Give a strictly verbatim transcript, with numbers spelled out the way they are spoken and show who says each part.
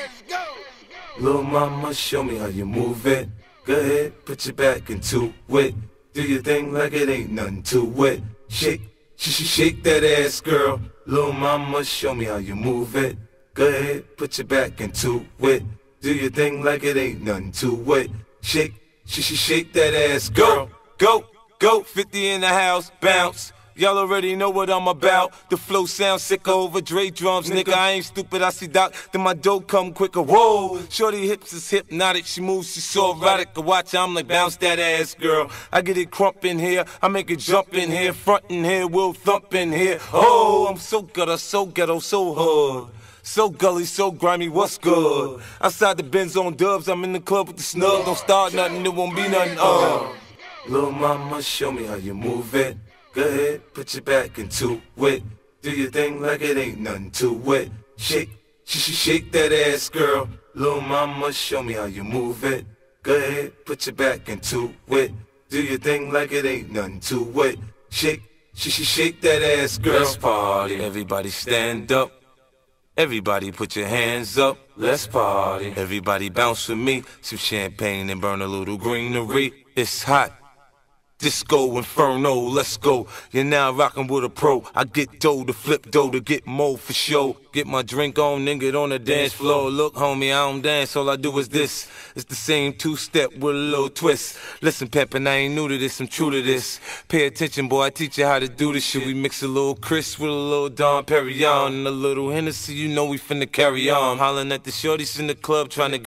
Speaker 1: Little mama, show me how you move it. Go ahead, put your back into it. Do your thing like it ain't nothing to it. Shake, sh sh shake that ass, girl. Little mama, show me how you move it. Go ahead, put your back into it. Do your thing like it ain't nothing to it. Shake, sh sh shake that ass, girl. Go, go, fifty in the house, bounce. Y'all already know what I'm about. The flow sounds sicker over Dre drums, nigga. I ain't stupid, I see Doc, then my dough come quicker. Whoa, shorty hips is hypnotic. She moves, she's so erotic. I watch her, I'm like, bounce that ass, girl. I get it crump in here, I make it jump in here, front in here, we'll thump in here. Oh, I'm so gutter, so ghetto, so hood. So gully, so grimy, what's good? Outside the Benz on dubs, I'm in the club with the snug. Don't start nothing, it won't be nothing, uh. Little mama, show me how you move it. Go ahead, put your back into it. Do your thing like it ain't nothing to it. Shake, sh sh shake that ass, girl. Little mama, show me how you move it. Go ahead, put your back into it. Do your thing like it ain't nothing to it. Shake, sh sh shake that ass, girl. Let's party, everybody stand up. Everybody put your hands up, let's party. Everybody bounce with me, some champagne and burn a little greenery. It's hot. Disco Inferno, let's go. You're now rockin' with a pro. I get dough to flip dough to get more for show. Get my drink on, then get on the dance floor. Look, homie, I don't dance, all I do is this. It's the same two-step with a little twist. Listen, Pimpin', I ain't new to this, I'm true to this. Pay attention, boy, I teach you how to do this shit. We mix a little Chris with a little Dom Perignon and a little Hennessy, you know we finna carry on. Hollin' at the shorties in the club trying to